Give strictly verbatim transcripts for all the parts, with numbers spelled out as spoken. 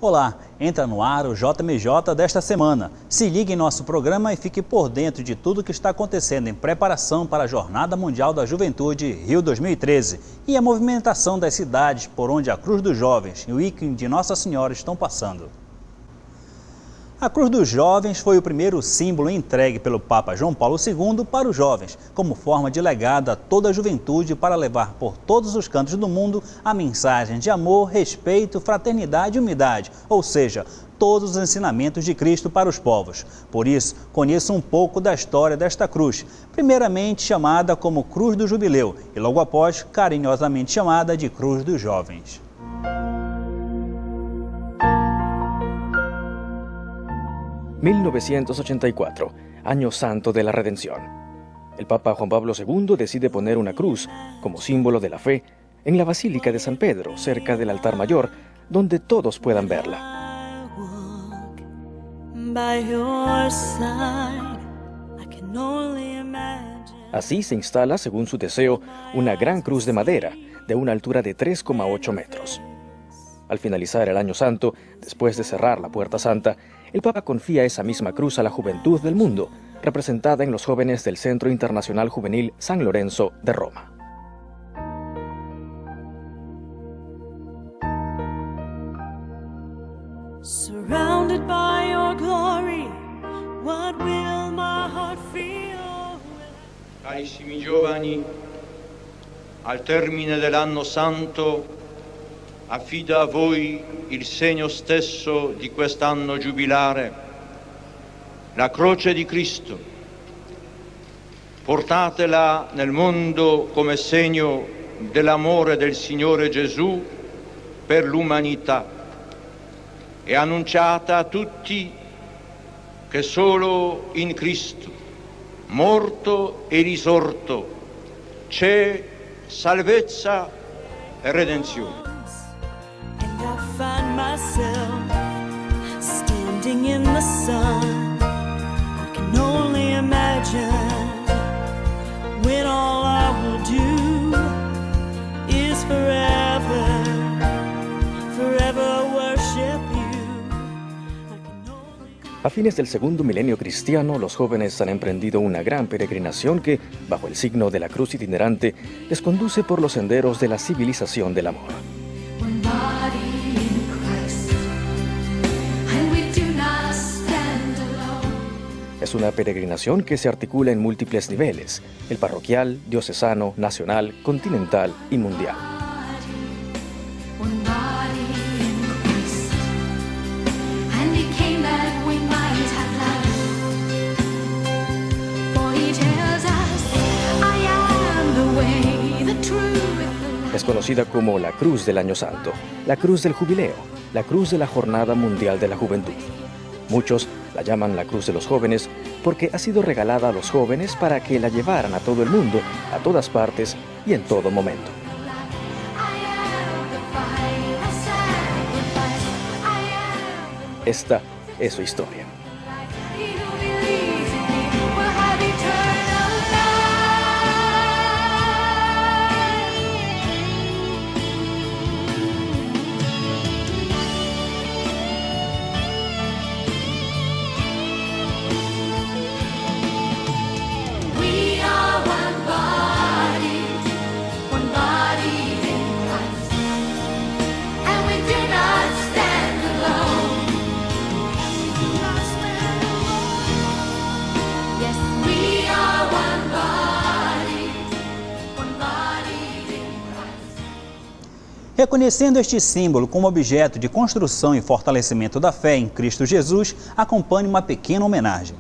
Olá, entra no ar o J M J desta semana. Se ligue em nosso programa e fique por dentro de tudo o que está acontecendo em preparação para a Jornada Mundial da Juventude Rio dois mil e treze e a movimentação das cidades por onde a Cruz dos Jovens e o ícone de Nossa Senhora estão passando. A Cruz dos Jovens foi o primeiro símbolo entregue pelo Papa João Paulo segundo para os jovens, como forma de legado a toda a juventude para levar por todos os cantos do mundo a mensagem de amor, respeito, fraternidade e humildade, ou seja, todos os ensinamentos de Cristo para os povos. Por isso, conheça um pouco da história desta cruz, primeiramente chamada como Cruz do Jubileu e logo após carinhosamente chamada de Cruz dos Jovens. mil novecientos ochenta y cuatro, Año Santo de la Redención. El Papa Juan Pablo segundo decide poner una cruz, como símbolo de la fe, en la Basílica de San Pedro, cerca del altar mayor, donde todos puedan verla. Así se instala, según su deseo, una gran cruz de madera, de una altura de tres coma ocho metros. Al finalizar el Año Santo, después de cerrar la Puerta Santa, el Papa confía esa misma cruz a la juventud del mundo, representada en los jóvenes del Centro Internacional Juvenil San Lorenzo de Roma. Surrounded by your glory, what will my heart feel? Carissimi giovani, al termine dell'anno santo affido a voi il segno stesso di quest'anno giubilare, la croce di Cristo. Portatela nel mondo come segno dell'amore del Signore Gesù per l'umanità e annunciate a tutti che solo in Cristo, morto e risorto, c'è salvezza e redenzione. I find myself standing in the sun. I can only imagine when all I will do is forever, forever worship you. I can only... A fines del segundo milenio cristiano, los jóvenes han emprendido una gran peregrinación que, bajo el signo de la cruz itinerante, les conduce por los senderos de la civilización del amor. Es una peregrinación que se articula en múltiples niveles, el parroquial, diocesano, nacional, continental y mundial. Es conocida como la Cruz del Año Santo, la Cruz del Jubileo, la Cruz de la Jornada Mundial de la Juventud. Muchos la llaman la Cruz de los Jóvenes porque ha sido regalada a los jóvenes para que la llevaran a todo el mundo, a todas partes y en todo momento. Esta es su historia. Reconhecendo este símbolo como objeto de construção e fortalecimento da fé em Cristo Jesus, acompanhe uma pequena homenagem.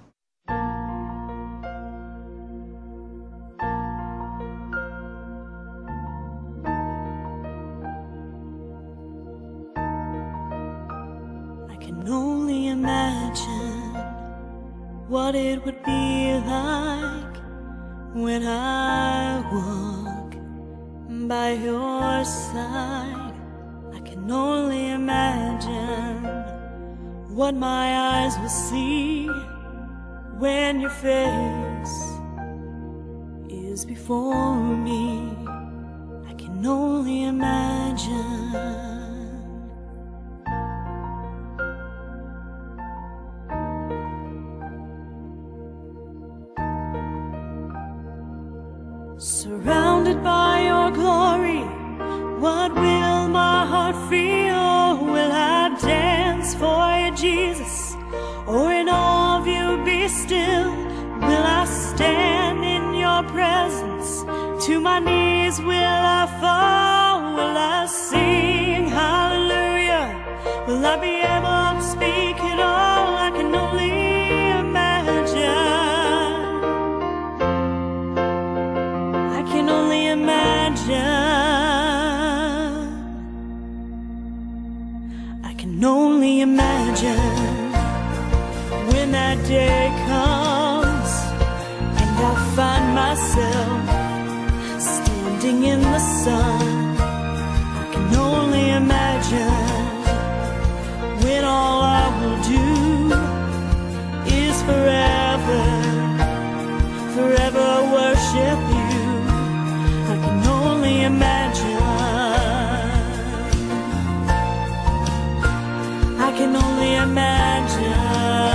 I can only imagine what it would be like when I walk by your side. I can only imagine what my eyes will see when your face is before me. I can only imagine. What will my heart feel? Will I dance for you, Jesus? Or in awe of you be still? Will I stand in your presence? To my knees will I fall? Will I sing hallelujah? Will I be able to speak it all? I can only imagine. I can only imagine. I can only imagine when that day comes and I find myself standing in the sun. I can only imagine when all I will do is forever, forever worship you. I can only imagine. I can only imagine.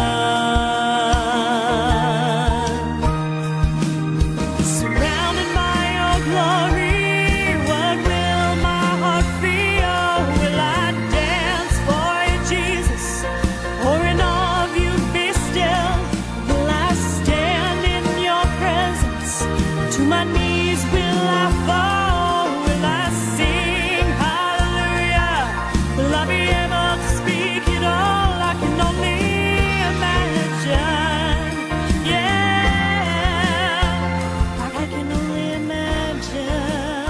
Surrounded by your glory, what will my heart feel? Will I dance for you, Jesus? Or in awe of you be still? Will I stand in your presence? To my knees will I fall? Will I sing hallelujah? Will I be able to speak it all? I can only imagine. Yeah, I can only imagine.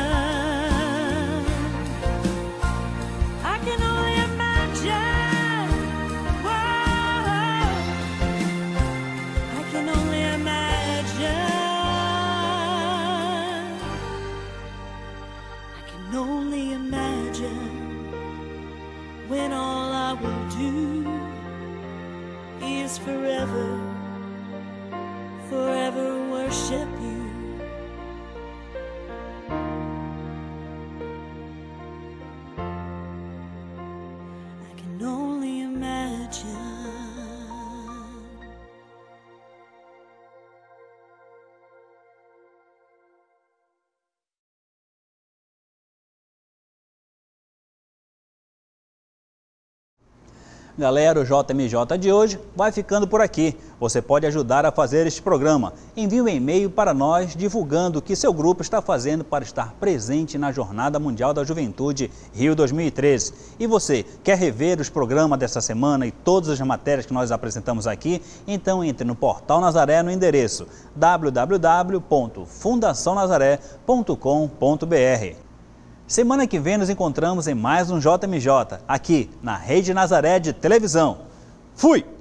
I can only imagine. Whoa. I can only imagine. I can only imagine when all I will do is forever, forever worship you. I can only imagine. Galera, o J M J de hoje vai ficando por aqui. Você pode ajudar a fazer este programa. Envie um e-mail para nós divulgando o que seu grupo está fazendo para estar presente na Jornada Mundial da Juventude Rio dois mil e treze. E você, quer rever os programas dessa semana e todas as matérias que nós apresentamos aqui? Então entre no Portal Nazaré no endereço w w w ponto fundação nazaré ponto com ponto b r. Semana que vem nos encontramos em mais um J M J, aqui na Rede Nazaré de Televisão. Fui!